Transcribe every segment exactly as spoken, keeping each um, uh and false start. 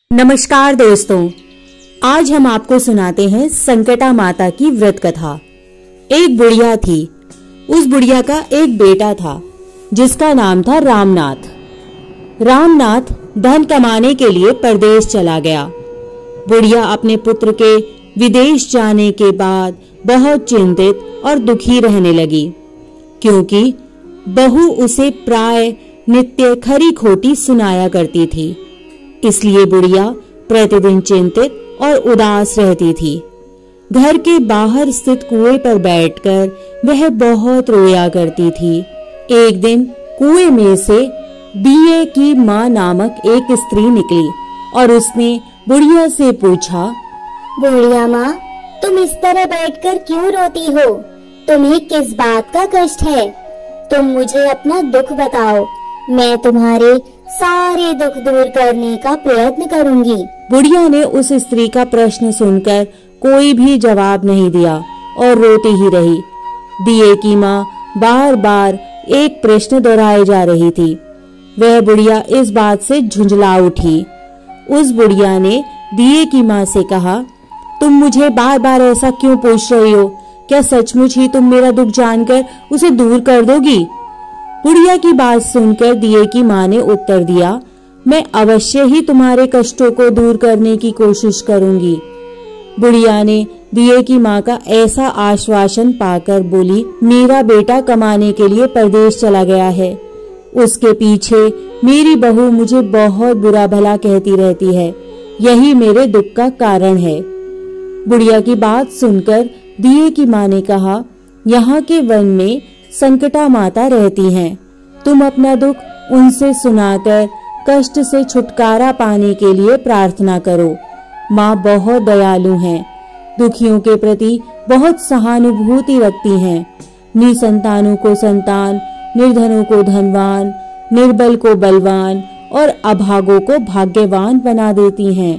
नमस्कार दोस्तों, आज हम आपको सुनाते हैं संकटा माता की व्रत कथा। एक बुढ़िया थी। उस बुढ़िया का एक बेटा था जिसका नाम था रामनाथ। रामनाथ धन कमाने के लिए परदेश चला गया। बुढ़िया अपने पुत्र के विदेश जाने के बाद बहुत चिंतित और दुखी रहने लगी, क्योंकि बहू उसे प्राय नित्य खरी खोटी सुनाया करती थी। इसलिए बुढ़िया प्रतिदिन चिंतित और उदास रहती थी। घर के बाहर स्थित कुएं पर बैठकर वह बहुत रोया करती थी। एक दिन कुएं में से दिए की माँ नामक एक स्त्री निकली और उसने बुढ़िया से पूछा, बुढ़िया माँ, तुम इस तरह बैठकर क्यों रोती हो? तुम्हें किस बात का कष्ट है? तुम मुझे अपना दुख बताओ, मैं तुम्हारे सारे दुख दूर करने का प्रयत्न करूंगी। बुढ़िया ने उस स्त्री का प्रश्न सुनकर कोई भी जवाब नहीं दिया और रोती ही रही। दिए की माँ बार बार एक प्रश्न दोहराए जा रही थी। वह बुढ़िया इस बात से झुंझला उठी। उस बुढ़िया ने दिए की माँ से कहा, तुम मुझे बार बार ऐसा क्यों पूछ रही हो? क्या सचमुच ही तुम मेरा दुख जानकर उसे दूर कर दोगी? बुढ़िया की बात सुनकर दिए की माँ ने उत्तर दिया, मैं अवश्य ही तुम्हारे कष्टों को दूर करने की कोशिश करूंगी। बुढ़िया ने दिए की माँ का ऐसा आश्वासन पाकर बोली, मेरा बेटा कमाने के लिए परदेश चला गया है। उसके पीछे मेरी बहू मुझे बहुत बुरा भला कहती रहती है। यही मेरे दुख का कारण है। बुढ़िया की बात सुनकर दिए की माँ ने कहा, यहाँ के वन में संकटा माता रहती हैं। तुम अपना दुख उनसे सुनाकर कष्ट से छुटकारा पाने के लिए प्रार्थना करो। माँ बहुत दयालु हैं, दुखियों के प्रति बहुत सहानुभूति रखती हैं। निसंतानों को संतान, निर्धनों को धनवान, निर्बल को बलवान और अभागों को भाग्यवान बना देती हैं।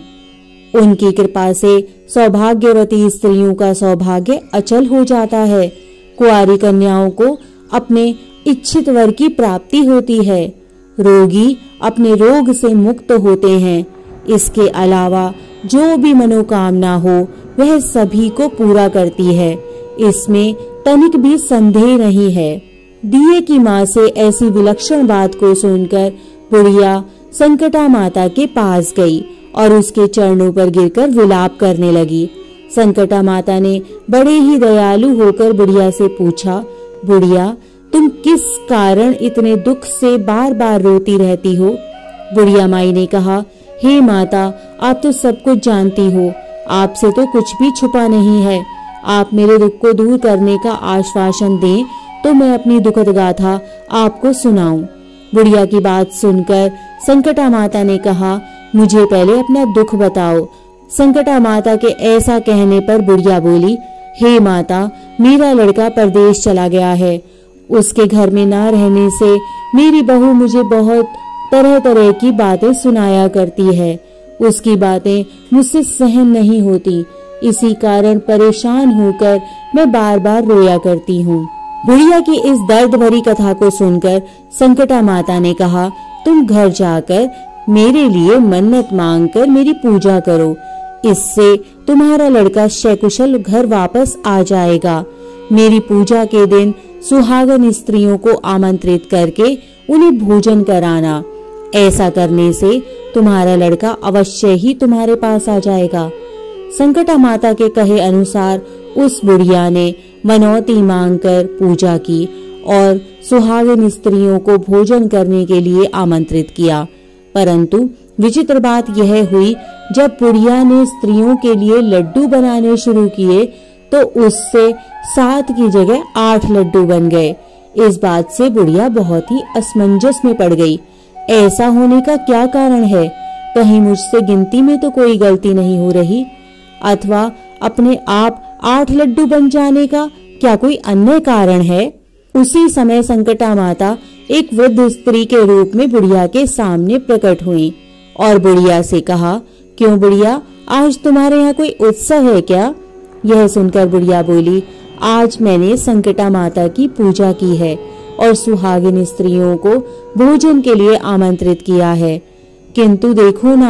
उनकी कृपा से सौभाग्यवती स्त्रियों का सौभाग्य अचल हो जाता है। कुंवारी कन्याओं को अपने इच्छित वर की प्राप्ति होती है। रोगी अपने रोग से मुक्त होते हैं। इसके अलावा जो भी मनोकामना हो वह सभी को पूरा करती है। इसमें तनिक भी संदेह नहीं है। दिए की माँ से ऐसी विलक्षण बात को सुनकर बुढ़िया संकटा माता के पास गई और उसके चरणों पर गिरकर विलाप करने लगी। संकटा माता ने बड़े ही दयालु होकर बुढ़िया से पूछा, बुढ़िया, तुम किस कारण इतने दुख से बार बार रोती रहती हो? बुढ़िया माई ने कहा, हे माता, आप तो सब कुछ जानती हो। आपसे तो कुछ भी छुपा नहीं है। आप मेरे दुख को दूर करने का आश्वासन दें तो मैं अपनी दुखद गाथा आपको सुनाऊं। बुढ़िया की बात सुनकर संकटा माता ने कहा, मुझे पहले अपना दुख बताओ। संकटा माता के ऐसा कहने पर बुढ़िया बोली, हे माता, मेरा लड़का परदेश चला गया है। उसके घर में ना रहने से मेरी बहू मुझे बहुत तरह तरह की बातें सुनाया करती है। उसकी बातें मुझसे सहन नहीं होती। इसी कारण परेशान होकर मैं बार बार रोया करती हूँ। बुढ़िया की इस दर्द भरी कथा को सुनकर संकटा माता ने कहा, तुम घर जाकर मेरे लिए मन्नत मांगकर मेरी पूजा करो। इससे तुम्हारा लड़का सकुशल घर वापस आ जाएगा। मेरी पूजा के दिन सुहागन स्त्रियों को आमंत्रित करके उन्हें भोजन कराना। ऐसा करने से तुम्हारा लड़का अवश्य ही तुम्हारे पास आ जाएगा। संकटा माता के कहे अनुसार उस बुढ़िया ने मनौती मांगकर पूजा की और सुहागन स्त्रियों को भोजन करने के लिए आमंत्रित किया। परंतु विचित्र बात यह हुई, जब बुढ़िया ने स्त्रियों के लिए लड्डू बनाने शुरू किए तो उससे सात की जगह आठ लड्डू बन गए। इस बात से बुढ़िया बहुत ही असमंजस में पड़ गई। ऐसा होने का क्या कारण है? कहीं मुझसे गिनती में तो कोई गलती नहीं हो रही, अथवा अपने आप आठ लड्डू बन जाने का क्या कोई अन्य कारण है? उसी समय संकटा माता एक वृद्ध स्त्री के रूप में बुढ़िया के सामने प्रकट हुई और बुढ़िया से कहा, क्यों बुढ़िया, आज तुम्हारे यहाँ कोई उत्सव है क्या? यह सुनकर बुढ़िया बोली, आज मैंने संकटा माता की पूजा की है और सुहागिन स्त्रियों को भोजन के लिए आमंत्रित किया है। किंतु देखो ना,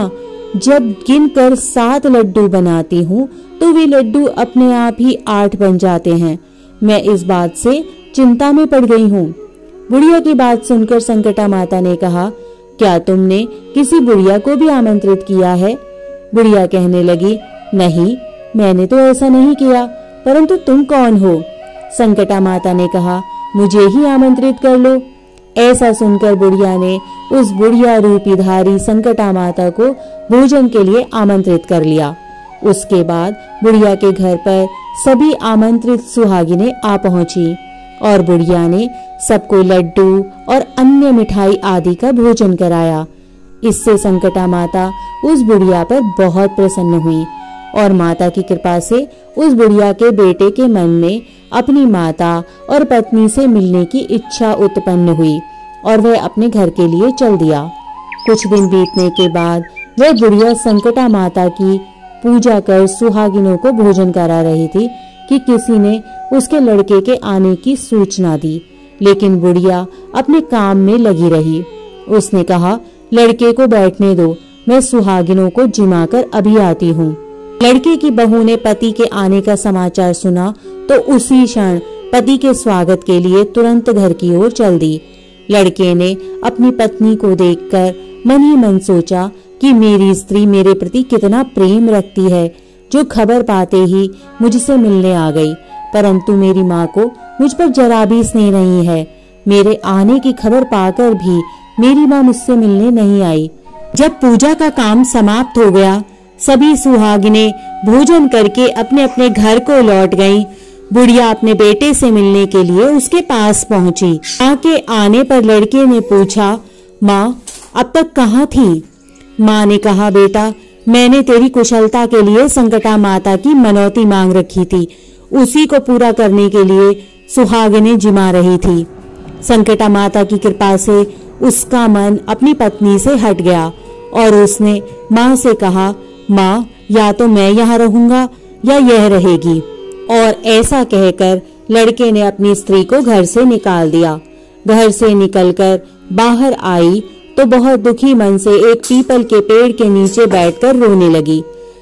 जब गिनकर सात लड्डू बनाती हूँ तो वे लड्डू अपने आप ही आठ बन जाते हैं। मैं इस बात से चिंता में पड़ गई हूँ। बुढ़िया की बात सुनकर संकटा माता ने कहा, क्या तुमने किसी बुढ़िया को भी आमंत्रित किया है? बुढ़िया कहने लगी, नहीं, मैंने तो ऐसा नहीं किया, परंतु तुम कौन हो? संकटा माता ने कहा, मुझे ही आमंत्रित कर लो। ऐसा सुनकर बुढ़िया ने उस बुढ़िया रूपीधारी संकटा माता को भोजन के लिए आमंत्रित कर लिया। उसके बाद बुढ़िया के घर पर सभी आमंत्रित सुहागिनें आ पहुंची और बुढ़िया ने सबको लड्डू और अन्य मिठाई आदि का भोजन कराया। इससे संकटा माता उस बुढ़िया पर बहुत प्रसन्न हुई और माता की कृपा से उस बुढ़िया के बेटे के मन में अपनी माता और पत्नी से मिलने की इच्छा उत्पन्न हुई और वह अपने घर के लिए चल दिया। कुछ दिन बीतने के बाद वह बुढ़िया संकटा माता की पूजा कर सुहागिनों को भोजन करा रही थी कि किसी ने उसके लड़के के आने की सूचना दी, लेकिन बुढ़िया अपने काम में लगी रही। उसने कहा, लड़के को बैठने दो, मैं सुहागिनों को जिमा कर अभी आती हूँ। लड़के की बहू ने पति के आने का समाचार सुना तो उसी क्षण पति के स्वागत के लिए तुरंत घर की ओर चल दी। लड़के ने अपनी पत्नी को देखकर मन ही मन सोचा कि मेरी स्त्री मेरे प्रति कितना प्रेम रखती है, जो खबर पाते ही मुझसे मिलने आ गई, परंतु मेरी माँ को मुझ पर जरा भी स्नेह नहीं है। मेरे आने की खबर पाकर भी मेरी माँ मुझसे मिलने नहीं आई। जब पूजा का काम समाप्त हो गया, सभी सुहागिनें भोजन करके अपने अपने घर को लौट गईं। बुढ़िया अपने बेटे से मिलने के लिए उसके पास पहुंची। माँ के आने पर लड़के ने पूछा, माँ अब तक कहाँ थी? माँ ने कहा, बेटा मैंने तेरी कुशलता के लिए संकटा माता की मनौती मांग रखी थी, उसी को पूरा करने के लिए सुहागिनें जिमा रही थी। संकटा माता की कृपा से उसका मन अपनी पत्नी से हट गया और उसने माँ से कहा, माँ या तो मैं यहाँ रहूंगा या यह रहेगी। और ऐसा कहकर लड़के ने अपनी स्त्री को घर से निकाल दिया। घर से निकलकर बाहर आई तो बहुत दुखी मन से एक पीपल के पेड़ के नीचे बैठकर रोने लगी।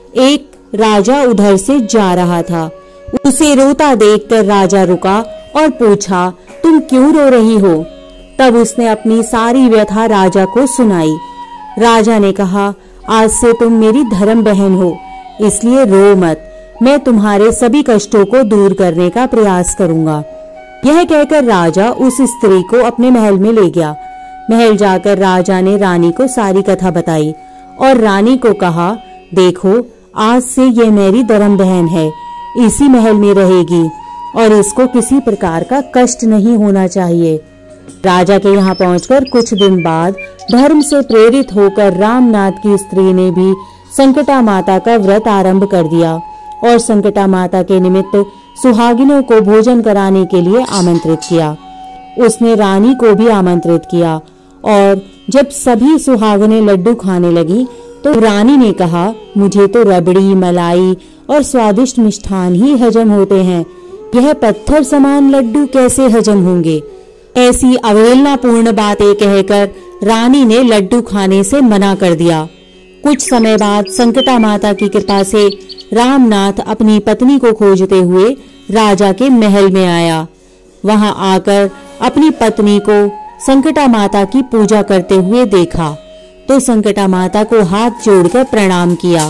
एक राजा उधर से जा रहा था। उसे रोता देखकर राजा रुका और पूछा, तुम क्यों रो रही हो? तब उसने अपनी सारी व्यथा राजा को सुनाई। राजा ने कहा, आज से तुम मेरी धर्म बहन हो, इसलिए रो मत, मैं तुम्हारे सभी कष्टों को दूर करने का प्रयास करूंगा। यह कहकर राजा उस स्त्री को अपने महल में ले गया। महल जाकर राजा ने रानी को सारी कथा बताई और रानी को कहा, देखो आज से यह मेरी धर्म बहन है, इसी महल में रहेगी और इसको किसी प्रकार का कष्ट नहीं होना चाहिए। राजा के यहाँ पहुंचकर कुछ दिन बाद धर्म से प्रेरित होकर रामनाथ की स्त्री ने भी संकटा माता का व्रत आरंभ कर दिया और संकटा माता के निमित्त सुहागिनों को भोजन कराने के लिए आमंत्रित किया। उसने रानी को भी आमंत्रित किया और जब सभी सुहागिनें लड्डू खाने लगी तो रानी ने कहा, मुझे तो रबड़ी, मलाई और स्वादिष्ट मिष्ठान ही हजम होते हैं, यह पत्थर समान लड्डू कैसे हजम होंगे? ऐसी अवहेलनापूर्ण बातें कहकर रानी ने लड्डू खाने से मना कर दिया। कुछ समय बाद संकटा माता की कृपा से रामनाथ अपनी पत्नी को खोजते हुए राजा के महल में आया। वहां आकर अपनी पत्नी को संकटा माता की पूजा करते हुए देखा तो संकटा माता को हाथ जोड़कर प्रणाम किया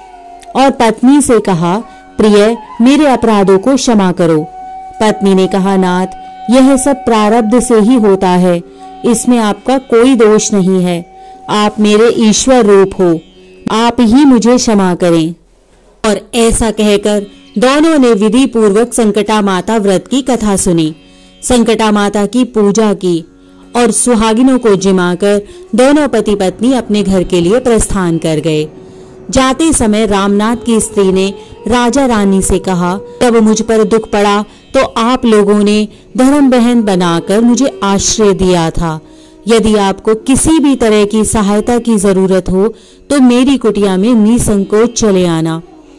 और पत्नी से कहा, प्रिय मेरे अपराधों को क्षमा करो। पत्नी ने कहा, नाथ यह सब प्रारब्ध से ही होता है, इसमें आपका कोई दोष नहीं है, आप मेरे ईश्वर रूप हो, आप ही मुझे क्षमा करें। और ऐसा कहकर दोनों ने विधि पूर्वक संकटा माता व्रत की कथा सुनी, संकटा माता की पूजा की और सुहागिनों को जिमाकर दोनों पति पत्नी अपने घर के लिए प्रस्थान कर गए। जाते समय रामनाथ की स्त्री ने राजा रानी से कहा, तब मुझ पर दुख पड़ा तो आप लोगों ने धर्म बहन बनाकर मुझे आश्रय दिया था। यदि आपको किसी भी तरह की सहायता की जरूरत हो तो मेरी कुटिया में निसंकोच चले आना।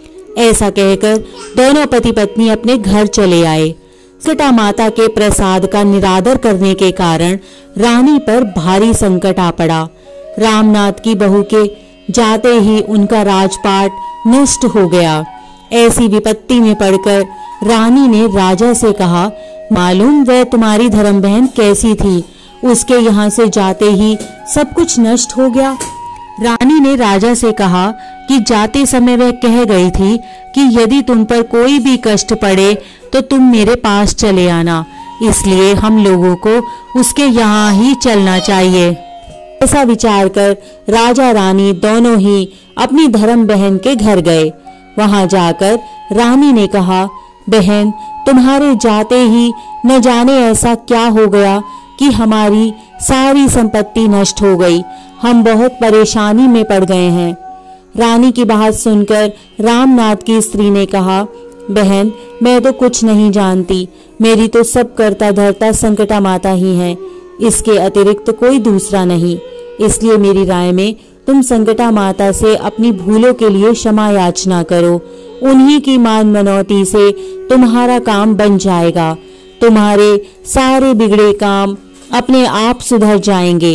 ऐसा कहकर दोनों पति पत्नी अपने घर चले आए। संकटा माता के प्रसाद का निरादर करने के कारण रानी पर भारी संकट आ पड़ा। रामनाथ की बहू के जाते ही उनका राजपाट नष्ट हो गया। ऐसी विपत्ति में पड़कर रानी ने राजा से कहा, मालूम वह तुम्हारी धर्म बहन कैसी थी, उसके यहाँ से जाते ही सब कुछ नष्ट हो गया। रानी ने राजा से कहा कि जाते समय वह कह गई थी कि यदि तुम पर कोई भी कष्ट पड़े तो तुम मेरे पास चले आना, इसलिए हम लोगों को उसके यहाँ ही चलना चाहिए। ऐसा विचार कर राजा रानी दोनों ही अपनी धर्म बहन के घर गए। वहां जाकर रानी ने कहा, बहन, तुम्हारे जाते ही न जाने ऐसा क्या हो गया कि हमारी सारी संपत्ति नष्ट हो गई। हम बहुत परेशानी में पड़ गए हैं। रानी की बात सुनकर रामनाथ की स्त्री ने कहा, बहन, मैं तो कुछ नहीं जानती, मेरी तो सब करता धरता संकटा माता ही है, इसके अतिरिक्त कोई दूसरा नहीं। इसलिए मेरी राय में तुम संकटा माता से अपनी भूलों के लिए क्षमा याचना करो। उन्हीं की मान मनौती से तुम्हारा काम बन जाएगा। तुम्हारे सारे बिगड़े काम अपने आप सुधर जाएंगे।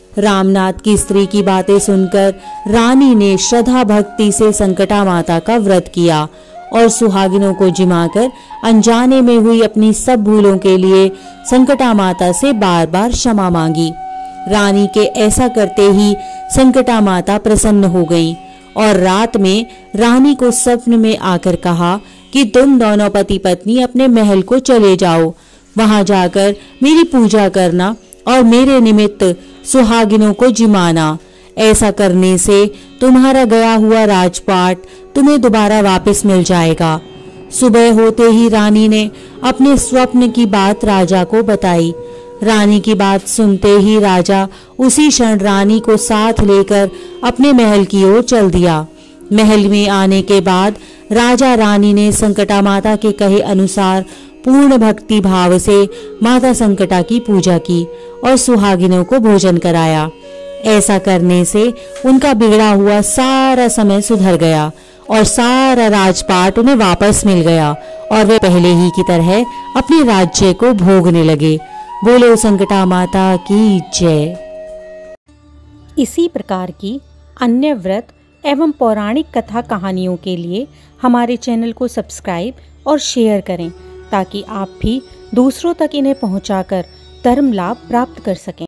रामनाथ की स्त्री की बातें सुनकर रानी ने श्रद्धा भक्ति से संकटा माता का व्रत किया और सुहागिनों को जिमाकर अनजाने में हुई अपनी सब भूलों के लिए संकटा माता से बार बार क्षमा मांगी। रानी के ऐसा करते ही संकटा माता प्रसन्न हो गई और रात में रानी को स्वप्न में आकर कहा कि तुम दोनों पति पत्नी अपने महल को चले जाओ, वहां जाकर मेरी पूजा करना और मेरे निमित्त सुहागिनों को जिमाना। ऐसा करने से तुम्हारा गया हुआ राजपाट तुम्हें दोबारा वापस मिल जाएगा। सुबह होते ही रानी ने अपने स्वप्न की बात राजा को बताई। रानी की बात सुनते ही राजा उसी क्षण रानी को साथ लेकर अपने महल की ओर चल दिया। महल में आने के बाद राजा रानी ने संकटा माता के कहे अनुसार पूर्ण भक्ति भाव से माता संकटा की पूजा की और सुहागिनों को भोजन कराया। ऐसा करने से उनका बिगड़ा हुआ सारा समय सुधर गया और सारा राजपाट उन्हें वापस मिल गया और वे पहले ही की तरह अपने राज्य को भोगने लगे। बोलो संकटा माता की जय। इसी प्रकार की अन्य व्रत एवं पौराणिक कथा कहानियों के लिए हमारे चैनल को सब्सक्राइब और शेयर करें ताकि आप भी दूसरों तक इन्हें पहुंचाकर धर्म लाभ प्राप्त कर सकें।